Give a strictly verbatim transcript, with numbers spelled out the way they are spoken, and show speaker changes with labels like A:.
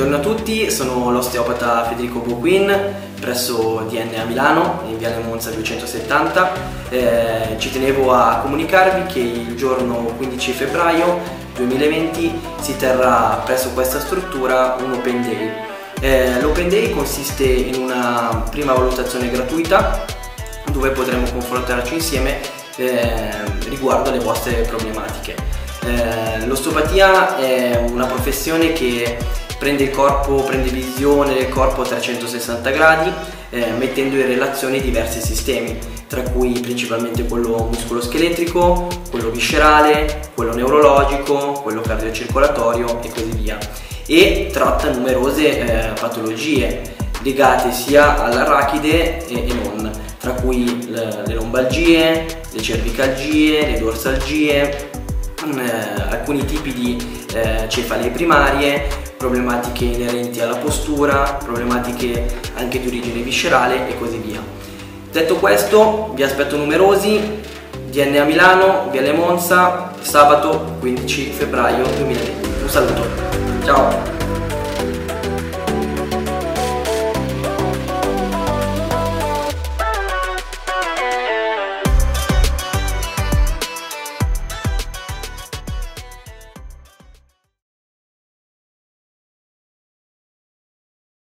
A: Buongiorno a tutti, sono l'osteopata Federico Boquin presso D N A Milano, in Viale Monza duecentosettanta. Eh, ci tenevo a comunicarvi che il giorno quindici febbraio duemilaventi si terrà presso questa struttura un Open Day. Eh, L'Open Day consiste in una prima valutazione gratuita dove potremo confrontarci insieme eh, riguardo alle vostre problematiche. Eh, L'osteopatia è una professione che prende il corpo, prende visione del corpo a trecentosessanta gradi, eh, mettendo in relazione diversi sistemi, tra cui principalmente quello muscoloscheletrico, quello viscerale, quello neurologico, quello cardiocircolatorio e così via. E tratta numerose eh, patologie legate sia all'arachide e, e non, tra cui le, le lombalgie, le cervicalgie, le dorsalgie, eh, alcuni tipi di eh, cefalee primarie, problematiche inerenti alla postura, problematiche anche di origine viscerale e così via. Detto questo, vi aspetto numerosi. D N A Milano, Viale Monza, sabato quindici febbraio duemilaventi. Un saluto, ciao!